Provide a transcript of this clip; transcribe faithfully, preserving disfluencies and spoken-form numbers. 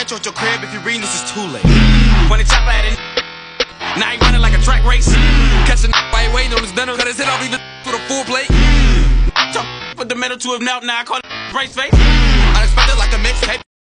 metro at your crib. If you're reading this, is too late. Funny chopper at it. Now he running like a track race. Catching while he waiting on his dinner. Cut his head off, he with a full plate. Put the metal to him now, now I call it brace face. Unexpected like a mixtape.